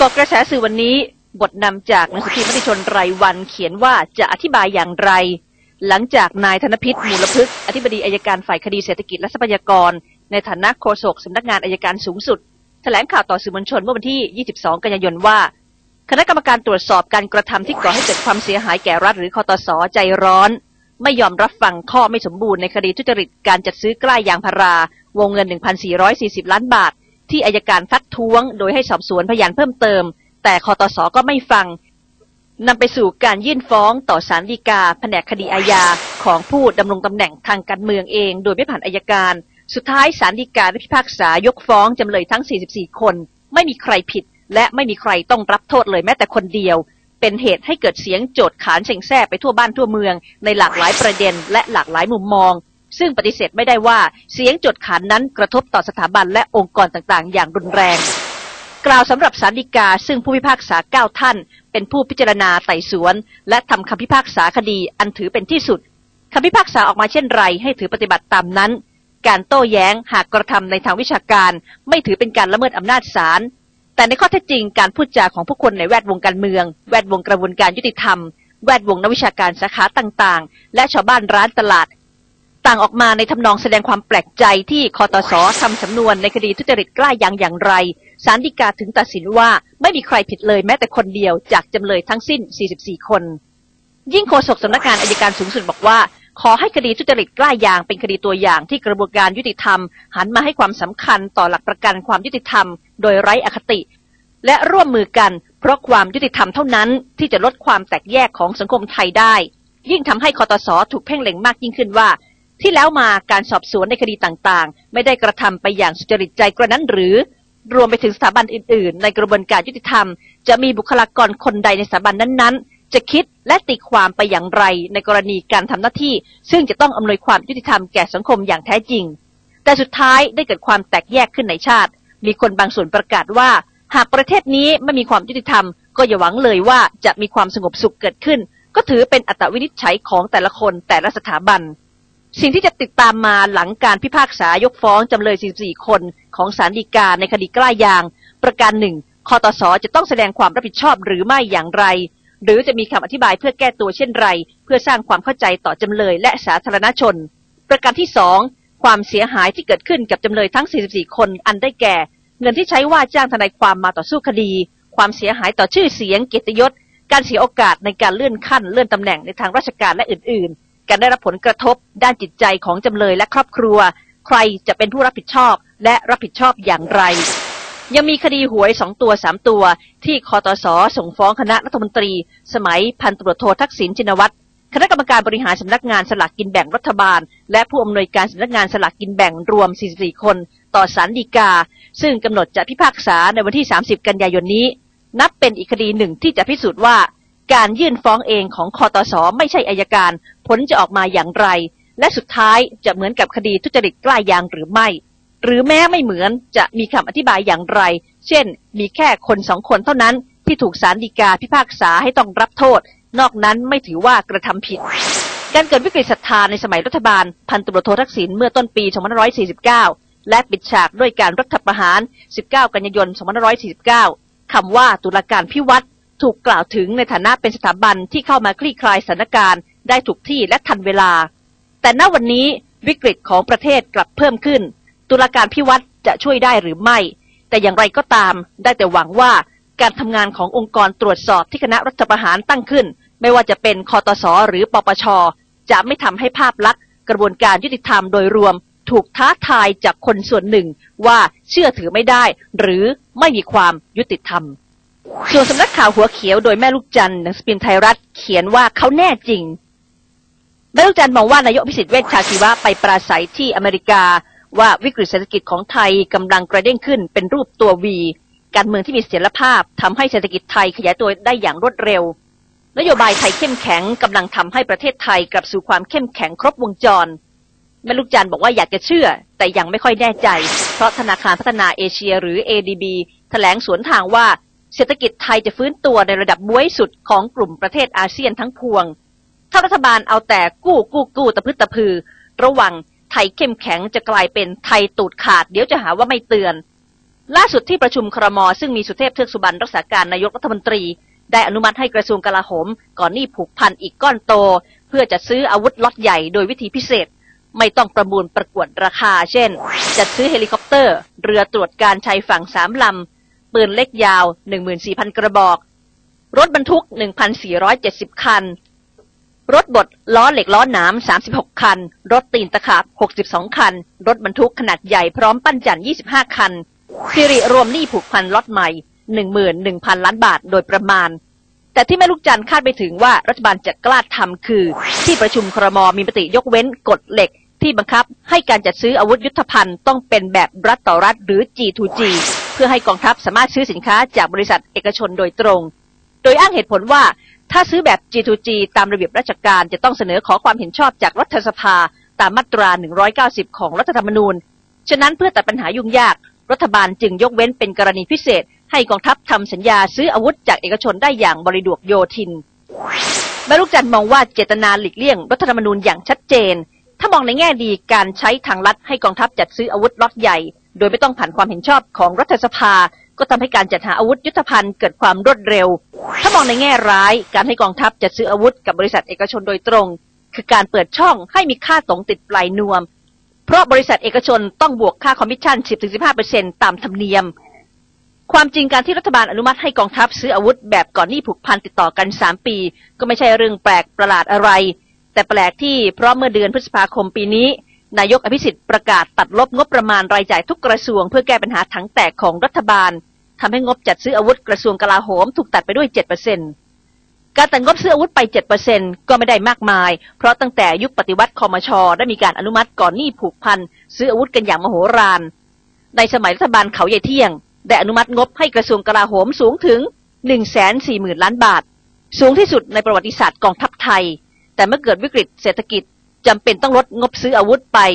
าะกระแสสื่อวันนี้บทนำจากหนังสือพิมพ์มติชนรายวันเขียนว่าจะอธิบายอย่างไรหลังจากนายธนพิษมูลพฤกษ์อธิบดีอัยการฝ่ายคดีเศรษฐกิจและทรัพยากรในฐานะโฆษกสำนักงานอัยการสูงสุดแถลงข่าวต่อสื่อมวลชนเมื่อวันที่22กันยายนว่าคณะกรรมการตรวจสอบการกระทำที่ก่อให้เกิดความเสียหายแก่รัฐหรือคตส.ใจร้อนไม่ยอมรับฟังข้อไม่สมบูรณ์ในคดีทุจริตการจัดซื้อกล้ายางพาราวงเงิน 1,440 ล้านบาทที่อัยการทักท้วงโดยให้สอบสวนพยานเพิ่มเติมแต่คตส.ก็ไม่ฟังนำไปสู่การยื่นฟ้องต่อศาลฎีกาแผนกคดีอาญาของผู้ดำรงตำแหน่งทางการเมืองเองโดยไม่ผ่านอัยการสุดท้ายศาลฎีกาได้พิพากษายกฟ้องจำเลยทั้ง44คนไม่มีใครผิดและไม่มีใครต้องรับโทษเลยแม้แต่คนเดียวเป็นเหตุให้เกิดเสียงโจษขานเซ็งแซ่ไปทั่วบ้านทั่วเมืองในหลากหลายประเด็นและหลากหลายมุมมองซึ่งปฏิเสธไม่ได้ว่าเสียงโจษขานนั้นกระทบต่อสถาบันและองค์กรต่างๆอย่างรุนแรงกล่าวสำหรับศาลฎีกาซึ่งผู้พิพากษา9ท่านเป็นผู้พิจารณาไต่สวนและทำคำพิพากษาคดีอันถือเป็นที่สุดคำพิพากษาออกมาเช่นไรให้ถือปฏิบัติตามนั้นการโต้แย้งหากกระทำในทางวิชาการไม่ถือเป็นการละเมิดอำนาจศาลแต่ในข้อเท็จจริงการพูดจาของผู้คนในแวดวงการเมืองแวดวงกระบวนการยุติธรรมแวดวงนักวิชาการสาขาต่างๆและชาวบ้านร้านตลาดต่างออกมาในทำนองแสดงความแปลกใจที่คตส.ทำสำนวนในคดีทุจริตกล้ายางอย่างไรศาลฎีกาถึงตัดสินว่าไม่มีใครผิดเลยแม้แต่คนเดียวจากจำเลยทั้งสิ้น44คนยิ่งโฆษกสำนักงานอัยการสูงสุดบอกว่าขอให้คดีทุจริตกล้ายางเป็นคดีตัวอย่างที่กระบวนการยุติธรรมหันมาให้ความสำคัญต่อหลักประกันความยุติธรรมโดยไร้อคติและร่วมมือกันเพราะความยุติธรรมเท่านั้นที่จะลดความแตกแยกของสังคมไทยได้ยิ่งทำให้คตส.ถูกเพ่งเล็งมากยิ่งขึ้นว่าที่แล้วมาการสอบสวนในคดีต่างๆไม่ได้กระทำไปอย่างสุจริตใจกระนั้นหรือรวมไปถึงสถาบันอื่นๆในกระบวนการยุติธรรมจะมีบุคลากรคนใดในสถาบันนั้นๆจะคิดและตีความไปอย่างไรในกรณีการทำหน้าที่ซึ่งจะต้องอำนวยความยุติธรรมแก่สังคมอย่างแท้จริงแต่สุดท้ายได้เกิดความแตกแยกขึ้นในชาติมีคนบางส่วนประกาศว่าหากประเทศนี้ไม่มีความยุติธรรมก็อย่าหวังเลยว่าจะมีความสงบสุขเกิดขึ้นก็ถือเป็นอัตวินิจฉัยของแต่ละคนแต่ละสถาบันสิ่งที่จะติดตามมาหลังการพิพากษายกฟ้องจำเลย44คนของศาลฎีกาในคดีกล้ายางประการหนึ่งคตส.จะต้องแสดงความรับผิดชอบหรือไม่อย่างไรหรือจะมีคำอธิบายเพื่อแก้ตัวเช่นไรเพื่อสร้างความเข้าใจต่อจำเลยและสาธารณชนประการที่2ความเสียหายที่เกิดขึ้นกับจำเลยทั้ง44คนอันได้แก่เงินที่ใช้ว่าจ้างทนายความมาต่อสู้คดีความเสียหายต่อชื่อเสียงเกียรติยศการเสียโอกาสในการเลื่อนขั้นเลื่อนตำแหน่งในทางราชการและอื่นๆการได้รับผลกระทบด้านจิตใจของจำเลยและครอบครัวใครจะเป็นผู้รับผิดชอบและรับผิดชอบอย่างไรยังมีคดีหวย2ตัว3ตัวที่คตส.ส่งฟ้องคณะรัฐมนตรีสมัยพันตำรวจโททักษิณชินวัตรคณะกรรมการบริหารสำนักงานสลากกินแบ่งรัฐบาลและผู้อำนวยการสำนักงานสลากกินแบ่งรวม44คนต่อศาลฎีกาซึ่งกำหนดจะพิพากษาในวันที่30กันยายนนี้นับเป็นอีกคดีหนึ่งที่จะพิสูจน์ว่าการยื่นฟ้องเองของคตส.ไม่ใช่อัยการผลจะออกมาอย่างไรและสุดท้ายจะเหมือนกับคดีทุจริตกล้ายางหรือไม่หรือแม้ไม่เหมือนจะมีคำอธิบายอย่างไรเช่นมีแค่คน2คนเท่านั้นที่ถูกศาลฎีกาพิพากษาให้ต้องรับโทษนอกนั้นไม่ถือว่ากระทำผิดการเกิดวิกฤตศรัทธาในสมัยรัฐบาลพันตำรวจโททักษิณเมื่อต้นปี2549และปิดฉากด้วยการรัฐประหาร19กันยายน2549คำว่าตุลาการพิวัตรถูกกล่าวถึงในฐานะเป็นสถาบันที่เข้ามาคลี่คลายสถานการณ์ได้ถูกที่และทันเวลาแต่ณวันนี้วิกฤตของประเทศกลับเพิ่มขึ้นตุลาการพิวัตรจะช่วยได้หรือไม่แต่อย่างไรก็ตามได้แต่หวังว่าการทำงานขององค์กรตรวจสอบที่คณะรัฐประหารตั้งขึ้นไม่ว่าจะเป็นคตส.หรือปปช.จะไม่ทำให้ภาพลักษณ์กระบวนการยุติธรรมโดยรวมถูกท้าทายจากคนส่วนหนึ่งว่าเชื่อถือไม่ได้หรือไม่มีความยุติธรรมส่วนสำนักข่าวหัวเขียวโดยแม่ลูกจันทร์หนังสือพิมพ์ไทยรัฐเขียนว่าเขาแน่จริงแม่ลูกจันทร์มองว่านายกอภิสิทธิ์เวชชาชีวะไปปราศัยที่อเมริกาว่าวิกฤตเศรษฐกิจของไทยกำลังกระเด้งขึ้นเป็นรูปตัววีการเมืองที่มีเสถียรภาพทำให้เศรษฐกิจไทยขยายตัวได้อย่างรวดเร็วนโยบายไทยเข้มแข็งกำลังทำให้ประเทศไทยกลับสู่ความเข้มแข็งครบวงจรแม่ลูกจันทร์บอกว่าอยากจะเชื่อแต่ยังไม่ค่อยแน่ใจเพราะธนาคารพัฒนาเอเชียหรือ ADB แถลงสวนทางว่าเศรษฐกิจไทยจะฟื้นตัวในระดับบ๊วยสุดของกลุ่มประเทศอาเซียนทั้งพวงถ้ารัฐบาลเอาแต่กู้ตะพึดตะพือระวังไทยเข้มแข็งจะกลายเป็นไทยตูดขาดเดี๋ยวจะหาว่าไม่เตือนล่าสุดที่ประชุมครม.ซึ่งมีสุเทพเทือกสุบรรณรักษาการนายกรัฐมนตรีได้อนุมัติให้กระทรวงกลาโหมก่อนหนี้ผูกพันอีกก้อนโตเพื่อจัดซื้ออาวุธล็อตใหญ่โดยวิธีพิเศษไม่ต้องประมูลประกวดราคาเช่นจัดซื้อเฮลิคอปเตอร์เรือตรวจการชายฝั่ง3 ลำปืนเล็กยาว 14,000 กระบอกรถบรรทุก 1,470 คันรถบดล้อเหล็กล้อหนาม36 คันรถตีนตะขาบ62 คันรถบรรทุกขนาดใหญ่พร้อมปั้นจั่น25 คันสิริรวมหนี้ผูกพันล็อตใหม่ 11,000 ล้านบาทโดยประมาณแต่ที่แม่ลูกจันคาดไปถึงว่ารัฐบาลจะกล้าทำคือที่ประชุมครม.มีมติยกเว้นกฎเหล็กที่บังคับให้การจัดซื้ออาวุธยุทโธภัณฑ์ต้องเป็นแบบรัฐต่อรัฐหรือ G2G เพื่อให้กองทัพสามารถซื้อสินค้าจากบริษัทเอกชนโดยตรงโดยอ้างเหตุผลว่าถ้าซื้อแบบ G2G ตามระเบียบราชการจะต้องเสนอขอความเห็นชอบจากรัฐสภาตามมาตรา190ของรัฐธรรมนูญฉะนั้นเพื่อตัดปัญหายุ่งยากรัฐบาลจึงยกเว้นเป็นกรณีพิเศษให้กองทัพทำสัญญาซื้ออาวุธจากเอกชนได้อย่างบริดวกโยธินแม่ลูกจันมองว่าเจตนาหลีกเลี่ยงรัฐธรรมนูญอย่างชัดเจนถ้ามองในแง่ดีการใช้ทางลัดให้กองทัพจัดซื้ออาวุธล็อตใหญ่โดยไม่ต้องผ่านความเห็นชอบของรัฐสภาก็ทำให้การจัดหาอาวุธยุทโธภัณฑ์เกิดความรวดเร็วถ้ามองในแง่ร้ายการให้กองทัพจัดซื้ออาวุธกับบริษัทเอกชนโดยตรงคือการเปิดช่องให้มีค่าตรงติดปลายนวมเพราะบริษัทเอกชนต้องบวกค่าคอมมิชชั่น 10-15% ตามธรรมเนียมความจริงการที่รัฐบาลอนุมัติให้กองทัพซื้ออาวุธแบบก่อนหนี้ผูกพันติดต่อกัน3 ปีก็ไม่ใช่เรื่องแปลกประหลาดอะไรแต่แปลกที่เพราะเมื่อเดือนพฤษภาคมปีนี้นายกอภิสิทธิ์ประกาศตัดลบงบประมาณรายจ่ายทุกกระทรวงเพื่อแก้ปัญหาถังแตกของรัฐบาลทำให้งบจัดซื้ออาวุธกระทรวงกลาโหมถูกตัดไปด้วย 7% การตัดงบซื้ออาวุธไป 7% ก็ไม่ได้มากมายเพราะตั้งแต่ยุคปฏิวัติคมช.ได้มีการอนุมัติก่อนหนี้ผูกพันซื้ออาวุธกันอย่างมโหฬารในสมัยรัฐบาลเขาใหญ่เที่ยงได้อนุมัติงบให้กระทรวงกลาโหมสูงถึง 140,000 ล้านบาทสูงที่สุดในประวัติศาสตร์กองทัพไทยแต่เมื่อเกิดวิกฤตเศรษฐกิจจำเป็นต้องลดงบซื้ออาวุธไป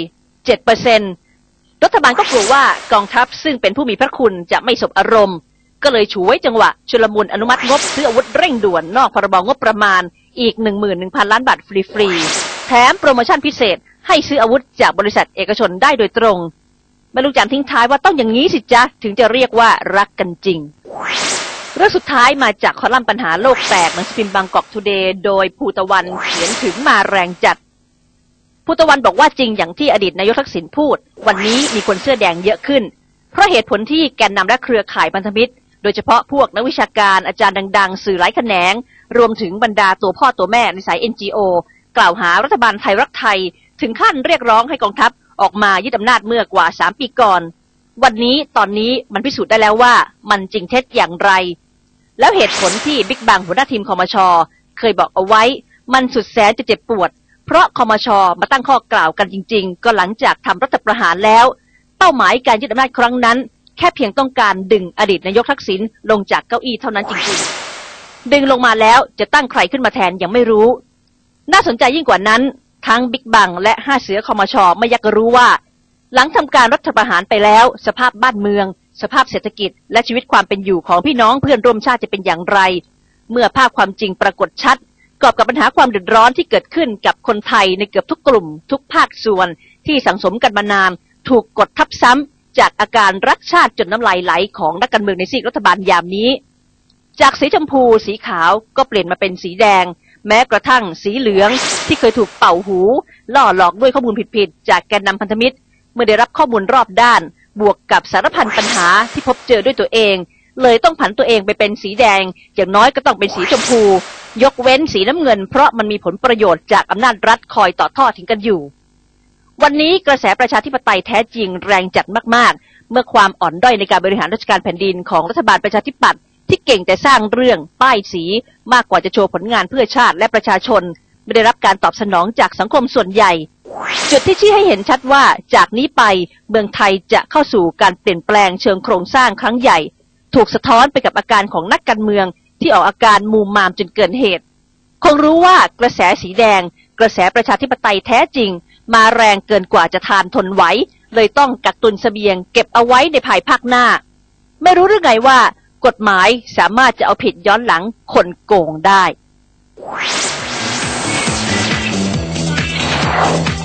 7% รัฐบาลก็กลัวว่ากองทัพซึ่งเป็นผู้มีพระคุณจะไม่สบอารมณ์ก็เลยฉวยจังหวะชุลมุนอนุมัติงบซื้ออาวุธเร่งด่วนนอกพรบงบประมาณอีก 11,000 ล้านบาทฟรีๆแถมโปรโมชั่นพิเศษให้ซื้ออาวุธจากบริษัทเอกชนได้โดยตรงแม่ลูกจันทิ้งท้ายว่าต้องอย่างนี้สิจ๊ะถึงจะเรียกว่ารักกันจริงเรื่องสุดท้ายมาจากคอลัมน์ปัญหาโลกแตกหนังสือพิมพ์บางกอกทูเดย์โดยภูตะวันเขียนถึงมาแรงจัดภูตะวันบอกว่าจริงอย่างที่อดีตนายกทักษิณพูดวันนี้มีคนเสื้อแดงเยอะขึ้นเพราะเหตุผลที่แกนนำและเครือข่ายพันธมิตรโดยเฉพาะพวกนักวิชาการอาจารย์ดังๆสื่อหลายแขนงรวมถึงบรรดาตัวพ่อตัวแม่ในสาย NGO กล่าวหารัฐบาลไทยรักไทยถึงขั้นเรียกร้องให้กองทัพออกมายึดอำนาจเมื่อกว่า3 ปีก่อนวันนี้ตอนนี้มันพิสูจน์ได้แล้วว่ามันจริงเท็จอย่างไรแล้วเหตุผลที่บิ๊กบังหัวหน้าทีมคมช.เคยบอกเอาไว้มันสุดแสนจะเจ็บปวดเพราะคมช.มาตั้งข้อกล่าวกันจริงๆก็หลังจากทำรัฐประหารแล้วเป้าหมายการยึดอำนาจครั้งนั้นแค่เพียงต้องการดึงอดีตนายกทักษิณลงจากเก้าอี้เท่านั้นจริงๆดึงลงมาแล้วจะตั้งใครขึ้นมาแทนยังไม่รู้น่าสนใจยิ่งกว่านั้นทั้งบิ๊กบังและ5 เสือคมช.ไม่อยากรู้ว่าหลังทำการรัฐประหารไปแล้วสภาพบ้านเมืองสภาพเศรษฐกิจและชีวิตความเป็นอยู่ของพี่น้องเพื่อนร่วมชาติจะเป็นอย่างไรเมื่อภาพความจริงปรากฏชัดกอบกับปัญหาความเดือดร้อนที่เกิดขึ้นกับคนไทยในเกือบทุกกลุ่มทุกภาคส่วนที่สังสมกันมานานถูกกดทับซ้ำจากอาการรักชาติจนน้ำลายไหลของนักการเมืองในซีกรัฐบาลยามนี้จากสีชมพูสีขาวก็เปลี่ยนมาเป็นสีแดงแม้กระทั่งสีเหลืองที่เคยถูกเป่าหูล่อหลอกด้วยข้อมูลผิดๆจากแกนนำพันธมิตรเมื่อได้รับข้อมูลรอบด้านบวกกับสารพันปัญหาที่พบเจอด้วยตัวเองเลยต้องผันตัวเองไปเป็นสีแดงอย่างน้อยก็ต้องเป็นสีชมพูยกเว้นสีน้ำเงินเพราะมันมีผลประโยชน์จากอำนาจรัฐคอยต่อทอดถึงกันอยู่วันนี้กระแสประชาธิปไตยแท้จริงแรงจัดมากๆเมื่อความอ่อนด้อยในการบริหารราชการแผ่นดินของรัฐบาลประชาธิปัตย์ที่เก่งแต่สร้างเรื่องป้ายสีมากกว่าจะโชว์ผลงานเพื่อชาติและประชาชนไม่ได้รับการตอบสนองจากสังคมส่วนใหญ่จุดที่ชี้ให้เห็นชัดว่าจากนี้ไปเมืองไทยจะเข้าสู่การเปลี่ยนแปลงเชิงโครงสร้างครั้งใหญ่ถูกสะท้อนไปกับอาการของนักการเมืองที่ออกอาการมูมามจนเกินเหตุคงรู้ว่ากระแสสีแดงกระแสประชาธิปไตยแท้จริงมาแรงเกินกว่าจะทานทนไหวเลยต้องกักตุนเสบียงเก็บเอาไว้ในภายภาคหน้าไม่รู้หรือไงว่ากฎหมายสามารถจะเอาผิดย้อนหลังคนโกงได้